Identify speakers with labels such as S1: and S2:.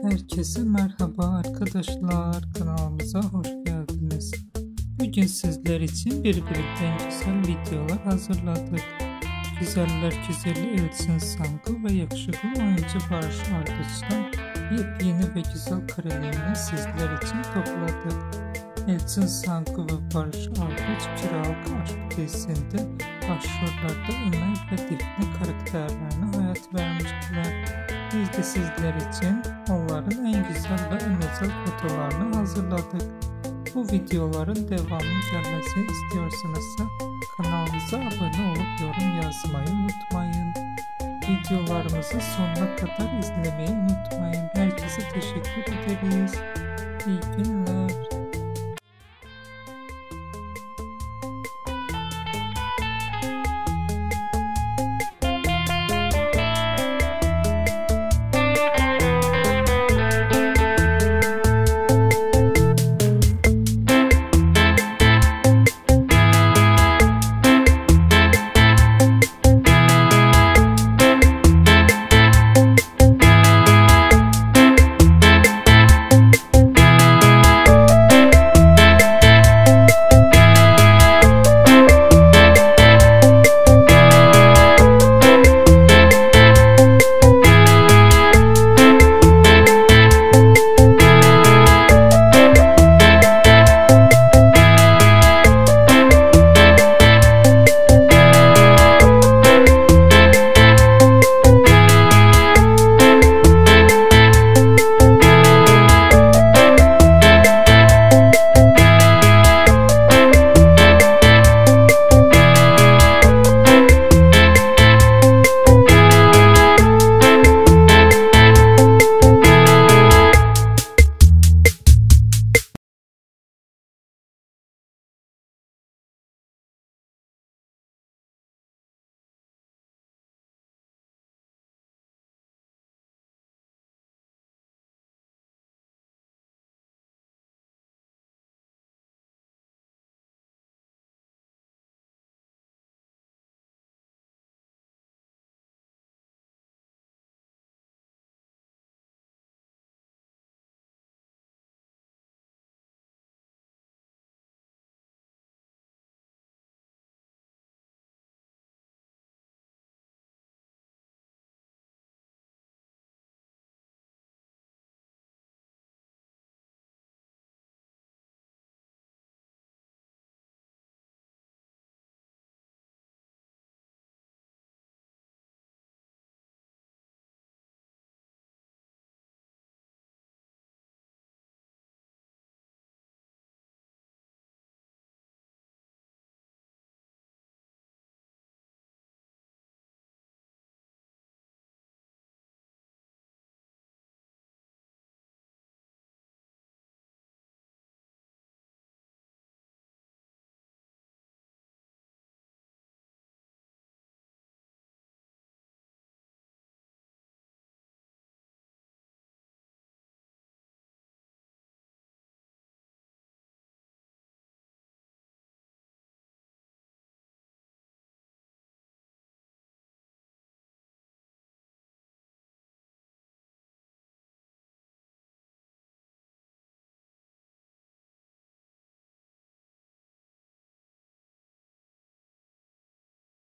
S1: Herkese merhaba arkadaşlar, kanalımıza hoş geldiniz. Bugün sizler için birbirinden güzel videolar hazırladık. Güzeller güzeli Elçin Sangu ve yakışıklı oyuncu Barış Arduç'tan yepyeni ve güzel karelerini sizler için topladık. Elçin Sangu ve Barış Arduç Kiralık Aşk dizisinde başrollerde Ömer ve Defne karakterlerine hayat vermiştiler. Biz de sizler için onların en güzel ve en özel fotolarını hazırladık. Bu videoların devamı gelmesini istiyorsanız kanalımıza abone olup yorum yazmayı unutmayın. Videolarımızı sonuna kadar izlemeyi unutmayın. Herkese teşekkür ederiz. İyi günler.